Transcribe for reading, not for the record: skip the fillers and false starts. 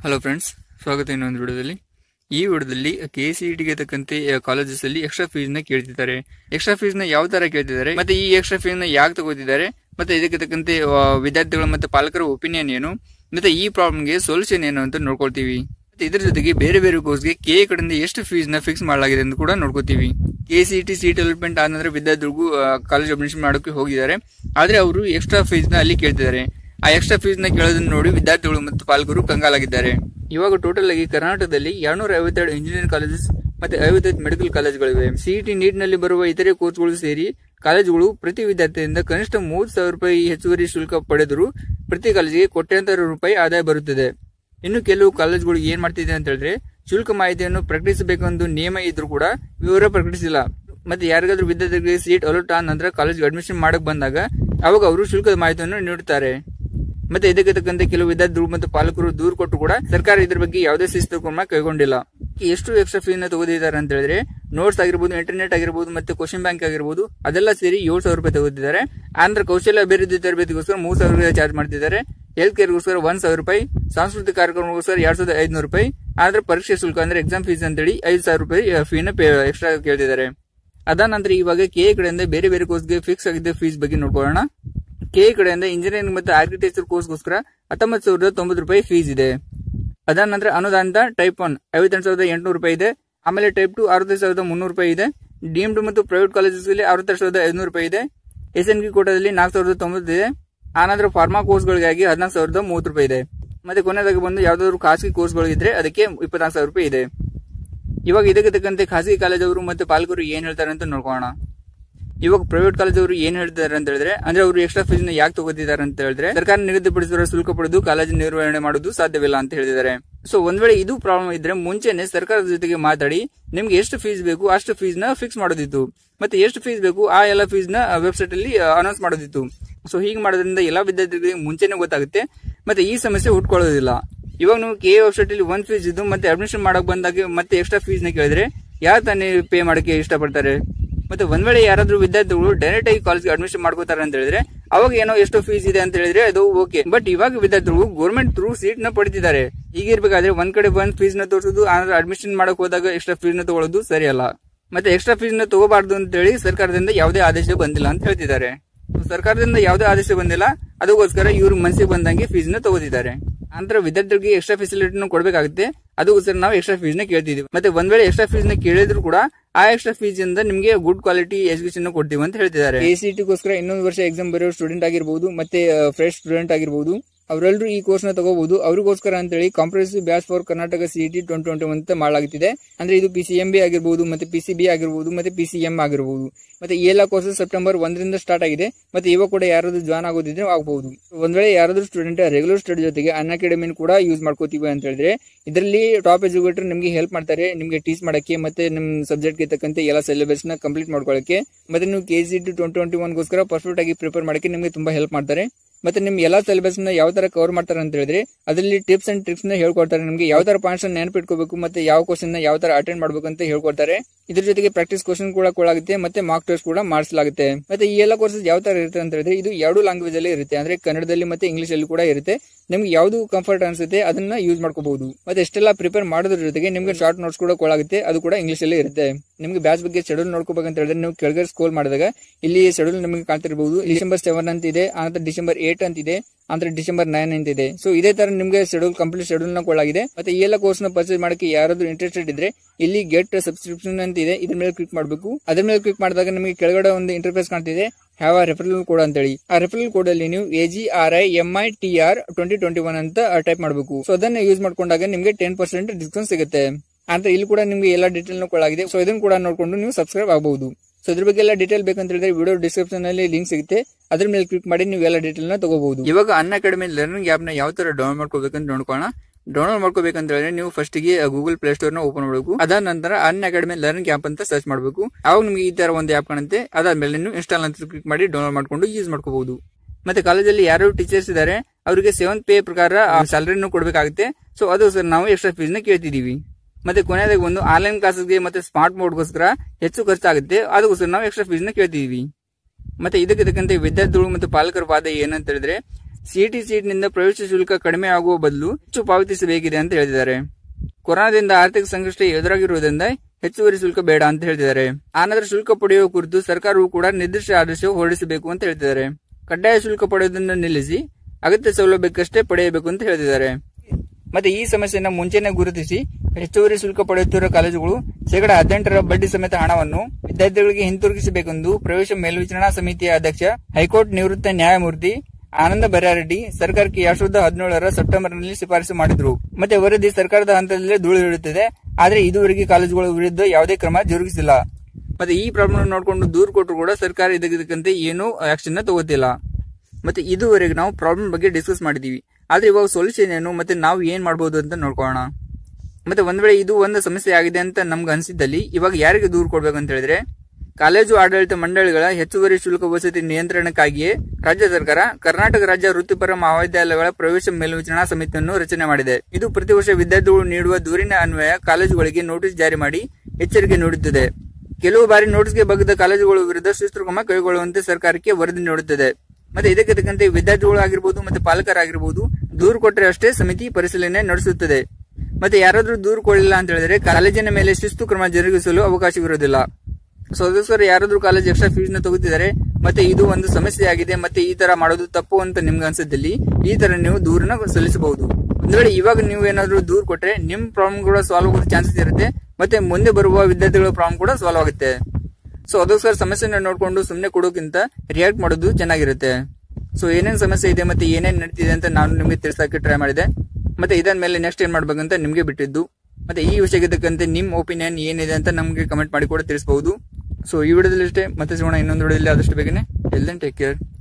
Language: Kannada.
ಹಲೋ ಫ್ರೆಂಡ್ಸ್, ಸ್ವಾಗತ ಇನ್ನೊಂದು ವಿಡಿಯೋದಲ್ಲಿ. ಈ ವಿಡಿಯೋದಲ್ಲಿ KCET ತಕ್ಕಂತೆ ಕಾಲೇಜಸ್ ಅಲ್ಲಿ ಎಕ್ಸ್ಟ್ರಾ ಫೀಸ್ ನ ಕೇಳ್ತಿದ್ದಾರೆ. ಎಕ್ಸ್ಟ್ರಾ ಫೀಸ್ ನ ಯಾವ ತರ ಕೇಳ್ತಿದ್ದಾರೆ, ಮತ್ತೆ ಈ ಎಕ್ಸ್ಟ್ರಾ ಫೀಸ್ ನ ಯಾಕೆ ತಗೋತಿದ್ದಾರೆ, ಮತ್ತೆ ಇದಕ್ಕೆ ತಕ್ಕಂತೆ ವಿದ್ಯಾರ್ಥಿಗಳ ಮತ್ತೆ ಪಾಲಕರ ಒಪಿನಿಯನ್ ಏನು, ಮತ್ತೆ ಈ ಪ್ರಾಬ್ಲಮ್ ಗೆ ಸೊಲ್ಯೂಷನ್ ಏನು ಅಂತ ನೋಡ್ಕೊಳ್ತೀವಿ. ಮತ್ತೆ ಇದರ ಜೊತೆಗೆ ಬೇರೆ ಬೇರೆ ಕೋರ್ಸ್ಗೆ KE ಕಡೆಯಿಂದ ಎಷ್ಟು ಫೀಸ್ ನ ಫಿಕ್ಸ್ ಮಾಡಲಾಗಿದೆ ಅಂತ ಕೂಡ ನೋಡ್ಕೋತೀವಿ. KCET ಸೀಟ್ ಅಲಾಟ್ಮೆಂಟ್ ಆದ ವಿದ್ಯಾರ್ಥಿಗಳಿಗೂ ಕಾಲೇಜ್ ಅಡ್ಮಿಷನ್ ಮಾಡೋಕೆ ಹೋಗಿದ್ದಾರೆ, ಆದ್ರೆ ಅವರು ಎಕ್ಸ್ಟ್ರಾ ಫೀಸ್ ನ ಅಲ್ಲಿ ಕೇಳ್ತಿದ್ದಾರೆ. ಆ ಎಕ್ಸ್ಟ್ರಾ ಫೀಸ್ ನ ಕೇಳೋದನ್ನ ನೋಡಿ ವಿದ್ಯಾರ್ಥಿಗಳು ಮತ್ತು ಪಾಲಕರು ಕಂಗಾಲಾಗಿದ್ದಾರೆ. ಇವಾಗ ಟೋಟಲ್ ಆಗಿ ಕರ್ನಾಟಕದಲ್ಲಿ 252 ಇಂಜಿನಿಯರಿಂಗ್ ಕಾಲೇಜಸ್ ಮತ್ತೆ 55 ಮೆಡಿಕಲ್ ಕಾಲೇಜುಗಳಿವೆ. CET ನೀಟ್ ನಲ್ಲಿ ಬರುವ ಇತರೆ ಕೋರ್ಸ್ಗಳು ಸೇರಿ ಕಾಲೇಜುಗಳು ಪ್ರತಿ ವಿದ್ಯಾರ್ಥಿಯಿಂದ ಕನಿಷ್ಠ 30,000 ರೂಪಾಯಿ ಹೆಚ್ಚುವರಿ ಶುಲ್ಕ ಪಡೆದರೂ ಪ್ರತಿ ಕಾಲೇಜಿಗೆ ಕೋಟ್ಯಾಂತರ ರೂಪಾಯಿ ಆದಾಯ ಬರುತ್ತದೆ. ಇನ್ನು ಕೆಲವು ಕಾಲೇಜುಗಳು ಏನ್ ಮಾಡ್ತಿದೆ ಅಂತ ಹೇಳಿದ್ರೆ, ಶುಲ್ಕ ಮಾಹಿತಿಯನ್ನು ಪ್ರಕಟಿಸಬೇಕೆಂದು ನಿಯಮ ಇದ್ರೂ ಕೂಡ ವಿವರ ಪ್ರಕಟಿಸಿಲ್ಲ. ಮತ್ತೆ ಯಾರಿಗಾದ್ರೂ ವಿದ್ಯಾರ್ಥಿಗಳಿಗೆ ಸೀಟ್ ಅಲಾಟ್ ಆದ ನಂತರ ಕಾಲೇಜ್ ಅಡ್ಮಿಷನ್ ಮಾಡಕ್ ಬಂದಾಗ ಅವಾಗ ಅವರು ಶುಲ್ಕದ ಮಾಹಿತಿಯನ್ನು ನೀಡುತ್ತಾರೆ. ಮತ್ತೆ ಇದಕ್ಕೆ ತಕ್ಕಂತೆ ಕೆಲವು ವಿದ್ಯಾರ್ಥಿಗಳು ಮತ್ತು ಪಾಲಕರು ದೂರು ಕೊಟ್ಟು ಕೂಡ ಸರ್ಕಾರ ಇದ್ರ ಬಗ್ಗೆ ಯಾವುದೇ ಶಿಸ್ತು ಕ್ರಮ ಕೈಗೊಂಡಿಲ್ಲ. ಎಷ್ಟು ಎಕ್ಸ್ಟ್ರಾ ಫೀಸ್ ನ ತಗೋದಿದ್ದಾರೆ ಅಂತ ಹೇಳಿದ್ರೆ, ನೋಟ್ಸ್ ಆಗಿರ್ಬೋದು, ಇಂಟರ್ನೆಟ್ ಆಗಿರ್ಬೋದು, ಮತ್ತೆ ಕ್ವಶನ್ ಬ್ಯಾಂಕ್ ಆಗಿರ್ಬೋದು, ಅದೆಲ್ಲ ಸೇರಿ 7,000 ರೂಪಾಯಿ ತಗೋತಿದ್ದಾರೆ. ಆಂಧ್ರ ಕೌಶಲ್ಯ ಅಭಿವೃದ್ಧಿ ತರಬೇತಿಗೋಸ್ಕರ 3,000 ರೂಪಾಯಿ ಚಾರ್ಜ್ ಮಾಡ್ತಿದ್ದಾರೆ. ಹೆಲ್ತ್ ಕೇರ್ಗೋಸ್ಕರ 1,000 ರೂಪಾಯಿ, ಸಾಂಸ್ಕೃತಿಕ ಕಾರ್ಯಕ್ರಮಗೋಸ್ಕರ 2,500 ರೂಪಾಯಿ, ಆದ್ರೆ ಪರೀಕ್ಷೆ ಶುಲ್ಕ ಅಂದ್ರೆ ಎಕ್ಸಾಮ್ ಫೀಸ್ ಅಂತೇಳಿ 5,000 ರೂಪಾಯಿ ಫೀನ ಎಕ್ಸ್ಟ್ರಾ ಕೇಳ್ತಿದ್ದಾರೆ. ಅದಾದ ನಂತರ ಇವಾಗ KE ಕಡೆಯಿಂದ ಬೇರೆ ಬೇರೆ ಕೋರ್ಸ್ಗೆ ಫಿಕ್ಸ್ ಆಗಿದ್ದ ಫೀಸ್ ಬಗ್ಗೆ ನೋಡ್ಕೊಳ್ಳೋಣ. KE ಕಡೆಯಿಂದ ಇಂಜಿನಿಯರಿಂಗ್ ಮತ್ತು ಆರ್ಕಿಟೆಕ್ಚರ್ ಕೋರ್ಸ್ಗೋಸ್ಕರ 19,090 ರೂಪಾಯಿ ಫೀಸ್ ಇದೆ. ಅದಾದ ನಂತರ ಅನುದಾನಿತ ಟೈಪ್ 1 58,800 ರೂಪಾಯಿ ಇದೆ. ಆಮೇಲೆ ಟೈಪ್ 2 65,300 ರೂಪಾಯಿ ಇದೆ. ಡೀಮ್ಡ್ ಮತ್ತು ಪ್ರೈವೇಟ್ ಕಾಲೇಜಸ್ಗಳಲ್ಲಿ 62,500 ರೂಪಾಯಿ ಇದೆ. SNG ಕೋಟಾದಲ್ಲಿ 4,090 ಇದೆ. ಆನಂತರ ಫಾರ್ಮಾ ಕೋರ್ಸ್ಗಳಿಗಾಗಿ 14,030 ರೂಪಾಯಿ ಇದೆ. ಮತ್ತೆ ಕೊನೆಯದಾಗಿ ಬಂದು ಯಾವ್ದಾದ್ರು ಖಾಸಗಿ ಕೋರ್ಸ್ಗಳಿದ್ರೆ ಅದಕ್ಕೆ 24,000 ರೂಪಾಯಿ ಇದೆ. ಇವಾಗ ಇದಕ್ಕೆ ತಕ್ಕಂತೆ ಖಾಸಗಿ ಕಾಲೇಜವರು ಮತ್ತೆ ಪಾಲಕರು ಏನ್ ಹೇಳ್ತಾರೆ ಅಂತ ನೋಡ್ಕೋಣ. ಇವಾಗ ಪ್ರೈವೇಟ್ ಕಾಲೇಜ್ ಅವರು ಏನ್ ಹೇಳ್ತಾರೆ ಅಂತ ಹೇಳಿದ್ರೆ, ಅಂದ್ರೆ ಅವರು ಎಕ್ಸ್ಟ್ರಾ ಫೀಸ್ ನ ಯಾಕೆ ತಗೋತಿದ್ದಾರೆ ಅಂತ ಹೇಳಿದ್ರೆ, ಸರ್ಕಾರ ನಿಗದಿಪಡಿಸಿರುವ ಶುಲ್ಕ ಪಡೆದು ಕಾಲೇಜು ನಿರ್ವಹಣೆ ಮಾಡುವುದು ಸಾಧ್ಯವಿಲ್ಲ ಅಂತ ಹೇಳಿದ್ದಾರೆ. ಸೊ ಒಂದ್ ವೇಳೆ ಇದು ಪ್ರಾಬ್ಲಮ್ ಇದ್ರೆ ಮುಂಚೆನೆ ಸರ್ಕಾರದ ಜೊತೆಗೆ ಮಾತಾಡಿ ನಿಮ್ಗೆ ಎಷ್ಟು ಫೀಸ್ ಬೇಕು ಅಷ್ಟು ಫೀಸ್ ನ ಫಿಕ್ಸ್ ಮಾಡೋದಿತ್ತು. ಮತ್ತೆ ಎಷ್ಟು ಫೀಸ್ ಬೇಕು ಆ ಎಲ್ಲ ಫೀಸ್ ನ ವೆಬ್ಸೈಟ್ ಅಲ್ಲಿ ಅನೌನ್ಸ್ ಮಾಡೋದಿತ್ತು. ಸೊ ಹೀಗೆ ಮಾಡೋದ್ರಿಂದ ಎಲ್ಲಾ ವಿದ್ಯಾರ್ಥಿಗಳಿಗೆ ಮುಂಚೆನೆ ಗೊತ್ತಾಗುತ್ತೆ, ಮತ್ತೆ ಈ ಸಮಸ್ಯೆ ಹುಟ್ಕೊಳ್ಳೋದಿಲ್ಲ. ಇವಾಗ ನೀವು KE ವೆಬ್ಸೈಟ್ ಅಲ್ಲಿ ಒಂದ್ ಫೀಸ್ ಇದ್ದು ಮತ್ತೆ ಅಡ್ಮಿಷನ್ ಮಾಡಕ್ ಬಂದಾಗ ಮತ್ತೆ ಎಕ್ಸ್ಟ್ರಾ ಫೀಸ್ ನ ಕೇಳಿದ್ರೆ ಯಾರು ತಾನೇ ಪೇ ಮಾಡಕ್ಕೆ ಇಷ್ಟಪಡ್ತಾರೆ. ಮತ್ತೆ ಒಂದ್ ವೇಳೆ ಯಾರಾದ್ರೂ ವಿದ್ಯಾರ್ಥಿಗಳು ಡೈರೆಕ್ಟ್ ಆಗಿ ಕಾಲೇಜ್ಗೆ ಅಡ್ಮಿಷನ್ ಮಾಡ್ಕೋತಾರೆ ಅಂತ ಹೇಳಿದ್ರೆ ಅವಾಗ ಏನೋ ಎಷ್ಟು ಫೀಸ್ ಇದೆ ಅಂತ ಹೇಳಿದ್ರೆ ಅದು ಓಕೆ. ಬಟ್ ಇವಾಗ ವಿದ್ಯಾರ್ಥಿಗಳು ಗೌರ್ಮೆಂಟ್ ಥ್ರೂ ಸೀಟ್ ನ ಪಡಿತಿದ್ದಾರೆ. ಹೀಗಿರ್ಬೇಕಾದ್ರೆ ಒಂದ್ ಕಡೆ ಬಂದ್ ಫೀಸ್ ನ ತೋರಿಸೋದು, ಆದ್ರೆ ಅಡ್ಮಿಷನ್ ಮಾಡಕ್ ಹೋದಾಗ ಎಕ್ಸ್ಟ್ರಾ ಫೀಸ್ ನ ತಗೊಳ್ಳೋದು ಸರಿಯಲ್ಲ. ಮತ್ತೆ ಎಕ್ಸ್ಟ್ರಾ ಫೀಸ್ ನ ತಗೋಬಾರ್ದು ಅಂತ ಹೇಳಿ ಸರ್ಕಾರದಿಂದ ಯಾವುದೇ ಆದೇಶ ಬಂದಿಲ್ಲ ಅಂತ ಹೇಳ್ತಿದ್ದಾರೆ. ಸರ್ಕಾರದಿಂದ ಯಾವುದೇ ಆದೇಶ ಬಂದಿಲ್ಲ, ಅದಕ್ಕೋಸ್ಕರ ಇವ್ರ ಮನಸ್ಸಿಗೆ ಬಂದಂಗೆ ಫೀಸ್ ನ ತಗೋತಿದ್ದಾರೆ. ನಂತರ ವಿದ್ಯಾರ್ಥಿಗಳಿಗೆ ಎಕ್ಸ್ಟ್ರಾ ಫೆಸಿಲಿಟಿ ಕೊಡಬೇಕಾಗುತ್ತೆ, ಅದಕ್ಕೋಸ್ಕರ ನಾವು ಎಕ್ಸ್ಟ್ರಾ ಫೀಸ್ ನ ಕೇಳ್ತಿದೀವಿ. ಮತ್ತೆ ಒಂದ್ ವೇಳೆ ಎಕ್ಸ್ಟ್ರಾ ಫೀಸ್ ನ ಕೇಳಿದ್ರು ಕೂಡ ಆ ಎಕ್ಸ್ಟ್ರಾ ಫೀಸ್ ಇಂದ ನಿಮಗೆ ಗುಡ್ ಕ್ವಾಲಿಟಿ ಎಜುಕೇಶನ್ ಕೊಡ್ತೀವಿ ಅಂತ ಹೇಳ್ತಿದ್ದಾರೆ. KCET ಗೋಸ್ಕರ ಇನ್ನೊಂದು ವರ್ಷ ಎಕ್ಸಾಮ್ ಬರೆಯೋ ಸ್ಟೂಡೆಂಟ್ ಆಗಿರ್ಬೋದು, ಮತ್ತೆ ಫ್ರೆಶ್ ಸ್ಟೂಡೆಂಟ್ ಆಗಿರ್ಬೋದು, ಅವರೆಲ್ಲರೂ ಈ ಕೋರ್ಸ್ ನ ತಗೋಬಹುದು. ಅವ್ರಿಗೋಸ್ಕರ ಅಂತ ಹೇಳಿ comprehensive batch for Karnataka CET 2021 ಅಂತ ಮಾಡಲಾಗುತ್ತಿದೆ. ಅಂದ್ರೆ ಇದು PCMB ಆಗಿರ್ಬೋದು, ಮತ್ತೆ PCB ಆಗಿರ್ಬೋದು, ಮತ್ತೆ PCM ಆಗಿರ್ಬೋದು. ಮತ್ತೆ ಈ ಎಲ್ಲ ಕೋರ್ಸಸ್ ಸೆಪ್ಟೆಂಬರ್ 1 ಸ್ಟಾರ್ಟ್ ಆಗಿದೆ. ಮತ್ತೆ ಇವಾಗ ಕೂಡ ಯಾರಾದ್ರೂ ಜಾಯ್ನ್ ಆಗೋದಿದ್ರೆ ಆಗಬಹುದು. ಒಂದ್ ವೇಳೆ ಯಾರಾದ್ರೂ ಸ್ಟೂಡೆಂಟ್ ರೆಗ್ಯುಲರ್ ಸ್ಟಡಿ ಜೊತೆಗೆ ಅನ್ಅಕಾಡೆಮಿ ಕೂಡ ಯೂಸ್ ಮಾಡ್ಕೋತೀವಿ ಅಂತ ಹೇಳಿದ್ರೆ ಇದರಲ್ಲಿ ಟಾಪ್ ಎಜುಕೇಟರ್ ನಿಮ್ಗೆ ಹೆಲ್ಪ್ ಮಾಡ್ತಾರೆ, ನಿಮ್ಗೆ ಟೀಚ್ ಮಾಡಕ್ಕೆ ಮತ್ತೆ ನಿಮ್ ಸಬ್ಜೆಕ್ಟ್ ಗೆ ತಕ್ಕಂತೆ ಎಲ್ಲ ಸಿಲೆಬಸ್ ನ ಕಂಪ್ಲೀಟ್ ಮಾಡ್ಕೊಳ್ಳಕ್ಕೆ. ಮತ್ತೆ ನೀವು KCET 2021 ಗೋಸ್ಕರ ಪರ್ಫೆಕ್ಟ್ ಆಗಿ ಪ್ರಿಪೇರ್ ಮಾಡಕ್ಕೆ ನಿಮ್ಗೆ ತುಂಬಾ ಹೆಲ್ಪ್ ಮಾಡ್ತಾರೆ. ಮತ್ತೆ ನಿಮ್ ಎಲ್ಲಾ ಸಿಲೆಬಸ್ ನ ಯಾವ ತರ ಕವರ್ ಮಾಡ್ತಾರೆ ಅಂತ ಹೇಳಿದ್ರೆ ಅದರಲ್ಲಿ ಟಿಪ್ಸ್ ಅಂಡ್ ಟ್ರಿಕ್ಸ್ ನ ಹೇಳ್ಕೊಡ್ತಾರೆ. ನಿಮ್ಗೆ ಯಾವ ತರ ಪಾಯಿಂಟ್ಸ್ ನೆನಪಿಟ್ಕೋಬೇಕು ಮತ್ತೆ ಯಾವ ಕ್ವಶನ್ ನ ಯಾವ ತರ ಅಟೆಂಡ್ ಮಾಡ್ಬೇಕು ಅಂತ ಹೇಳ್ಕೊಡ್ತಾರೆ. ಇದ್ರ ಜೊತೆಗೆ ಪ್ರಾಕ್ಟೀಸ್ ಕ್ವಶನ್ ಕೂಡ ಕೊಡಲಾಗುತ್ತೆ, ಮತ್ತೆ ಮಾರ್ಕ್ ಟೆಸ್ಟ್ ಕೂಡ ಮಾಡಿಸಲಾಗುತ್ತೆ. ಮತ್ತೆ ಈ ಎಲ್ಲ ಕೋರ್ಸಸ್ ಯಾವ ತರ ಇರುತ್ತೆ ಅಂತ ಹೇಳಿದ್ರೆ ಇದು 2 ಲ್ಯಾಂಗ್ವೇಜ್ ಅಲ್ಲಿ ಇರುತ್ತೆ, ಅಂದ್ರೆ ಕನ್ನಡದಲ್ಲಿ ಮತ್ತೆ ಇಂಗ್ಲಿಷ್ ಅಲ್ಲಿ ಕೂಡ ಇರುತ್ತೆ. ನಿಮ್ಗೆ ಯಾವ್ದು ಕಂಫರ್ಟ್ ಅನ್ಸುತ್ತೆ ಅದನ್ನ ಯೂಸ್ ಮಾಡ್ಕೋಬಹುದು. ಮತ್ತೆ ಎಷ್ಟೆಲ್ಲ ಪ್ರಿಪೇರ್ ಮಾಡೋದ್ರ ಜೊತೆಗೆ ನಿಮ್ಗೆ ಶಾರ್ಟ್ ನೋಟ್ಸ್ ಕೂಡ ಕೊಡಲಾಗುತ್ತೆ, ಅದು ಕೂಡ ಇಂಗ್ಲಿಷ್ ಅಲ್ಲಿ ಇರುತ್ತೆ. ನಿಮ್ಗೆ ಬ್ಯಾಚ್ ಬಗ್ಗೆ ಶೆಡ್ಯೂಲ್ ನೋಡ್ಕೋಬೇಕಂತ ಹೇಳಿದ್ರೆ ನೀವು ಕೆಳಗಡೆ ಸ್ಕ್ರೋಲ್ ಮಾಡಿದಾಗ ಇಲ್ಲಿ ಶೆಡ್ಯೂಲ್ ನಿಮಗೆ ಕಾಣ್ತಿರಬಹುದು. ಡಿಸೆಂಬರ್ 7 ಅಂತ ಇದೆ, ಆನಂತರ ಡಿಸೆಂಬರ್ 8 ಅಂತ ಇದೆ, ಅಂದ್ರೆ ಡಿಸೆಂಬರ್ 9 ಅಂತ ಇದೆ. ಸೊ ಇದೇ ತರ ನಿಮ್ಗೆ ಶೆಡ್ಯೂಲ್ ಕಂಪ್ಲೀಟ್ ಶೆಡ್ಯೂಲ್ ನ ಕೊಡಲಾಗಿದೆ. ಮತ್ತೆ ಈ ಎಲ್ಲ ಕೋರ್ಸ್ ನ ಪರ್ಚೇಸ್ ಮಾಡಕ್ಕೆ ಯಾರಾದ್ರೂ ಇಂಟ್ರೆಸ್ಟೆಡ್ ಇದ್ರೆ ಇಲ್ಲಿ ಗೆಟ್ ಸಬ್ಸ್ಕ್ರಿಪ್ಷನ್ ಅಂತ ಇದೆ, ಇದ್ರ ಮೇಲೆ ಕ್ಲಿಕ್ ಮಾಡಬೇಕು. ಅದ್ರ ಮೇಲೆ ಕ್ಲಿಕ್ ಮಾಡಿದಾಗ ನಿಮಗೆ ಕೆಳಗಡೆ ಒಂದು ಇಂಟರ್ಫೇಸ್ ಕಾಣ್ತಿದೆ, ಹ್ಯಾವ್ ಅ ರೆಫರಲ್ ಕೋಡ್ ಅಂತ ಹೇಳಿ. ಆ ರೆಫರಲ್ ಕೋಡ್ ಅಲ್ಲಿ ನೀವು AGRIMITR 2021 ಅಂತ ಟೈಪ್ ಮಾಡಬೇಕು. ಸೊ ಅದನ್ನ ಯೂಸ್ ಮಾಡ್ಕೊಂಡಾಗ ನಿಮ್ಗೆ 10% ಡಿಸ್ಕೌಂಟ್ ಸಿಗುತ್ತೆ. ಅಂದ್ರೆ ಇಲ್ಲಿ ಕೂಡ ನಿಮ್ಗೆ ಎಲ್ಲ ಡೀಟೇಲ್ ನ ಕೊಡಲಾಗಿದೆ. ಸೊ ಇದನ್ನ ಕೂಡ ನೋಡ್ಕೊಂಡು ನೀವು ಸಬ್ಸ್ಕ್ರೈಬ್ ಆಗಬಹುದು. ಸೊ ಇದ್ರ ಬಗ್ಗೆ ಎಲ್ಲ ಡೀಟೇಲ್ ಬೇಕಂತ ಹೇಳಿದ್ರೆ ವಿಡಿಯೋ ಡಿಸ್ಕ್ರಿಪ್ಷನ್ ಅಲ್ಲಿ ಲಿಂಕ್ ಸಿಗುತ್ತೆ, ಅದ್ರ ಮೇಲೆ ಕ್ಲಿಕ್ ಮಾಡಿ ನೀವು ಎಲ್ಲ ಡೀಟೇಲ್ ನ ತಗೋಬಹುದು. ಇವಾಗ ಅನ್ಅಕಾಡೆಮಿ ಲರ್ನಿಂಗ್ ಆಪ್ ನ ಯಾವ ತರ ಡೌನ್ಲೋಡ್ ಮಾಡ್ಕೋಬೇಕಂತ ನೋಡ್ಕೋಣ. ಡೌನ್ಲೋಡ್ ಮಾಡ್ಕೋಬೇಕಂತ ಹೇಳಿದ್ರೆ ನೀವು ಫಸ್ಟ್ ಗೆ ಗೂಗಲ್ ಪ್ಲೇ ಸ್ಟೋರ್ ನ ಓಪನ್ ಮಾಡಬೇಕು. ಅದಾದ ನಂತರ ಅನ್ಅಕಾಡೆಮಿ ಲರ್ನಿಂಗ್ ಆಪ್ ಅಂತ ಸರ್ಚ್ ಮಾಡಬೇಕು. ಅವಾಗ ನಿಮಗೆ ಈ ತರ ಒಂದು ಆಪ್ ಕಾಣುತ್ತೆ. ಅದಾದ್ಮೇಲೆ ನೀವು ಇನ್ಸ್ಟಾಲ್ ಅಂತ ಕ್ಲಿಕ್ ಮಾಡಿ ಡೌನ್ಲೋಡ್ ಮಾಡ್ಕೊಂಡು ಯೂಸ್ ಮಾಡ್ಕೋಬಹುದು. ಮತ್ತೆ ಕಾಲೇಜಲ್ಲಿ ಯಾರು ಟೀಚರ್ಸ್ ಇದಾರೆ ಅವರಿಗೆ 7th ಪೇ ಪ್ರಕಾರ ಸ್ಯಾಲರಿನೂ ಕೊಡಬೇಕಾಗುತ್ತೆ. ಸೊ ಅದು ಸರ್ ನಾವು ಎಕ್ಸ್ಟ್ರಾ ಫೀಸ್ ನ ಕೇಳ್ತಿದೀವಿ. ಮತ್ತೆ ಕೊನೆಯದಾಗಿ ಒಂದು ಆನ್ಲೈನ್ ಕ್ಲಾಸಸ್ಗೆ ಮತ್ತೆ ಸ್ಮಾರ್ಟ್ ಬೋರ್ಡ್ಗೋಸ್ಕರ ಹೆಚ್ಚು ಖರ್ಚಾಗುತ್ತೆ, ಅದಕ್ಕೋಸ್ಕರ ನಾವು ಎಕ್ಸ್ಟ್ರಾ ಫೀಸ್ ನ ಕೇಳ್ತಿದೀವಿ. ಮತ್ತೆ ಇದಕ್ಕೆ ತಕ್ಕಂತೆ ವಿದ್ಯಾರ್ಥಿಗಳು ಮತ್ತು ಪಾಲಕರ ವಾದ ಏನಂತ ಹೇಳಿದ್ರೆ ಸಿಇಟಿ ಸೀಟ್ ನಿಂದ ಪ್ರವೇಶ ಶುಲ್ಕ ಕಡಿಮೆ ಆಗುವ ಬದಲು ಹೆಚ್ಚು ಪಾವತಿಸಬೇಕಿದೆ ಅಂತ ಹೇಳಿದ್ದಾರೆ. ಕೊರೋನಾದಿಂದ ಆರ್ಥಿಕ ಸಂಕಷ್ಟ ಎದುರಾಗಿರುವುದರಿಂದ ಹೆಚ್ಚುವರಿ ಶುಲ್ಕ ಬೇಡ ಅಂತ ಹೇಳ್ತಿದ್ದಾರೆ. ಆನಂತರ ಶುಲ್ಕ ಪಡೆಯುವ ಕುರಿತು ಸರ್ಕಾರವು ಕೂಡ ನಿರ್ದಿಷ್ಟ ಆದೇಶ ಹೊರಡಿಸಬೇಕು ಅಂತ ಹೇಳ್ತಿದ್ದಾರೆ. ಕಡ್ಡಾಯ ಶುಲ್ಕ ಪಡೆಯುವುದನ್ನು ನಿಲ್ಲಿಸಿ ಅಗತ್ಯ ಸೌಲಭ್ಯಕ್ಕಷ್ಟೇ ಪಡೆಯಬೇಕು ಅಂತ ಹೇಳ್ತಿದ್ದಾರೆ. ಮತ್ತೆ ಈ ಸಮಸ್ಯೆಯನ್ನು ಮುಂಚೆನೆ ಗುರುತಿಸಿ ಹೆಚ್ಚುವರಿ ಶುಲ್ಕ ಪಡೆಯುತ್ತಿರುವ ಕಾಲೇಜುಗಳು ಶೇಕಡಾ 18% ಬಡ್ಡಿ ಸಮೇತ ಹಣವನ್ನು ವಿದ್ಯಾರ್ಥಿಗಳಿಗೆ ಹಿಂತಿರುಗಿಸಬೇಕೆಂದು ಪ್ರವೇಶ ಮೇಲ್ವಿಚಾರಣಾ ಸಮಿತಿಯ ಅಧ್ಯಕ್ಷ ಹೈಕೋರ್ಟ್ ನಿವೃತ್ತ ನ್ಯಾಯಮೂರ್ತಿ ಆನಂದ ಬರಾರೆಡ್ಡಿ ಸರ್ಕಾರಕ್ಕೆ 2017 ಸೆಪ್ಟೆಂಬರ್ನಲ್ಲಿ ಶಿಫಾರಸು ಮಾಡಿದ್ರು. ಮತ್ತೆ ವರದಿ ಸರ್ಕಾರದ ಹಂತದಲ್ಲೇ ಧೂಳು ಹಿಡಿಯುತ್ತದೆ. ಆದ್ರೆ ಇದುವರೆಗೆ ಕಾಲೇಜುಗಳ ವಿರುದ್ಧ ಯಾವುದೇ ಕ್ರಮ ಜರುಗಿಸಿಲ್ಲ. ಮತ್ತೆ ಈ ಪ್ರಾಬ್ಲಮ್ ನೋಡಿಕೊಂಡು ದೂರು ಕೊಟ್ಟರು ಕೂಡ ಸರ್ಕಾರ ಇದಕ್ಕಂತೆ ಏನೂ ಆಕ್ಷನ್ ತಗೋತಿಲ್ಲ. ಮತ್ತೆ ಇದುವರೆಗೆ ನಾವು ಪ್ರಾಬ್ಲಮ್ ಬಗ್ಗೆ ಡಿಸ್ಕಸ್ ಮಾಡಿದೀವಿ. ಆದ್ರೆ ಇವಾಗ ಸೊಲ್ಯೂಷನ್ ಏನು ಮತ್ತೆ ನಾವು ಏನ್ ಮಾಡಬಹುದು ಅಂತ ನೋಡ್ಕೊಳ್ಳೋಣ. ಮತ್ತೆ ಒಂದ್ ವೇಳೆ ಇದು ಒಂದು ಸಮಸ್ಯೆ ಆಗಿದೆ ಅಂತ ನಮ್ಗೆ ಅನಿಸಿದ್ದಲ್ಲಿ ಇವಾಗ ಯಾರಿಗೆ ದೂರು ಕೊಡ್ಬೇಕಂತ ಹೇಳಿದ್ರೆ, ಕಾಲೇಜು ಆಡಳಿತ ಮಂಡಳಿಗಳ ಹೆಚ್ಚುವರಿ ಶುಲ್ಕ ವಸತಿ ನಿಯಂತ್ರಣಕ್ಕಾಗಿಯೇ ರಾಜ್ಯ ಸರ್ಕಾರ ಕರ್ನಾಟಕ ರಾಜ್ಯ ವೃತ್ತಿಪರ ಮಹಾವಿದ್ಯಾಲಯಗಳ ಪ್ರವೇಶ ಮೇಲ್ವಿಚಾರಣಾ ಸಮಿತಿಯನ್ನು ರಚನೆ ಮಾಡಿದೆ. ಇದು ಪ್ರತಿ ವರ್ಷ ವಿದ್ಯಾರ್ಥಿಗಳು ನೀಡುವ ದೂರಿನ ಅನ್ವಯ ಕಾಲೇಜುಗಳಿಗೆ ನೋಟಿಸ್ ಜಾರಿ ಮಾಡಿ ಎಚ್ಚರಿಕೆ ನೀಡುತ್ತದೆ. ಕೆಲವು ಬಾರಿ ನೋಟಿಸ್ಗೆ ಬಗ್ಗದ ಕಾಲೇಜುಗಳ ವಿರುದ್ಧ ಶಿಸ್ತು ಕ್ರಮ ಕೈಗೊಳ್ಳುವಂತೆ ಸರ್ಕಾರಕ್ಕೆ ವರದಿ ನೀಡುತ್ತದೆ. ಮತ್ತೆ ಇದಕ್ಕೆ ತಕ್ಕಂತೆ ವಿದ್ಯಾರ್ಥಿಗಳು ಆಗಿರಬಹುದು ಮತ್ತೆ ಪಾಲಕರಾಗಿರಬಹುದು ದೂರು ಕೊಟ್ಟರೆ ಅಷ್ಟೇ ಸಮಿತಿ ಪರಿಶೀಲನೆ ನಡೆಸುತ್ತದೆ. ಮತ್ತೆ ಯಾರಾದ್ರೂ ದೂರು ಕೊಡಲಿಲ್ಲ ಅಂತ ಹೇಳಿದ್ರೆ ಕಾಲೇಜಿನ ಮೇಲೆ ಶಿಸ್ತು ಕ್ರಮ ಜರುಗಿಸಲು ಅವಕಾಶವಿರುವುದಿಲ್ಲ. ಸೊ ಅದಕ್ಕೋಸ್ಕರ ಯಾರಾದ್ರೂ ಕಾಲೇಜ್ ಎಕ್ಸ್ಟ್ರಾ ಫೀಸ್ ನ ತಗೋತಿದ್ದಾರೆ ಮತ್ತೆ ಇದು ಒಂದು ಸಮಸ್ಯೆ ಆಗಿದೆ ಮತ್ತೆ ಈ ತರ ಮಾಡೋದು ತಪ್ಪು ಅಂತ ನಿಮ್ಗೆ ಅನ್ಸದಲ್ಲಿ ಈ ತರ ನೀವು ದೂರನ್ನ ಸಲ್ಲಿಸಬಹುದು. ಒಂದ್ ವೇಳೆ ಇವಾಗ ನೀವು ಏನಾದ್ರೂ ದೂರು ಕೊಟ್ರೆ ನಿಮ್ ಪ್ರಾಬ್ಲಮ್ ಕೂಡ ಸಾಲ್ವ್ ಆಗೋ ಚಾನ್ಸಸ್ ಇರುತ್ತೆ ಮತ್ತೆ ಮುಂದೆ ಬರುವ ವಿದ್ಯಾರ್ಥಿಗಳ ಪ್ರಾಬ್ಲಮ್ ಕೂಡ ಸಾಲ್ವ್ ಆಗುತ್ತೆ. ಸೊ ಅದಕ್ಕೋಸ್ಕರ ಸಮಸ್ಯೆನ ನೋಡ್ಕೊಂಡು ಸುಮ್ಮನೆ ಕೊಡೋಕ್ಕಿಂತ ರಿಯಾಕ್ಟ್ ಮಾಡೋದು ಚೆನ್ನಾಗಿರುತ್ತೆ. ಸೊ ಏನೇನ್ ಸಮಸ್ಯೆ ಇದೆ ಮತ್ತೆ ಏನೇನ್ ನಡೀತಿದೆ ಅಂತ ನಾನು ನಿಮಗೆ ತಿಳಿಸಕ್ಕೆ ಟ್ರೈ ಮಾಡಿದೆ. ಮತ್ತೆ ಇದಾದ ಮೇಲೆ ನೆಕ್ಸ್ಟ್ ಏನ್ ಮಾಡ್ಬೇಕಂತ ನಿಮ್ಗೆ ಬಿಟ್ಟಿದ್ದು. ಮತ್ತೆ ಈ ವಿಷಯಕ್ಕೆ ತಕ್ಕಂತೆ ನಿಮ್ ಒಪಿನಿಯನ್ ಏನಿದೆ ಅಂತ ನಮ್ಗೆ ಕಮೆಂಟ್ ಮಾಡಿ ಕೂಡ ತಿಳಿಸಬಹುದು. ಸೊ ಈ ವಿಡಿಯೋದಲ್ಲಿ ಅಷ್ಟೇ, ಮತ್ತೆ ಸಿಗೋಣ ಇನ್ನೊಂದು ವಿಡಿಯೋದಲ್ಲಿ. ಆದಷ್ಟು ಬೇಗನೆ. Take care.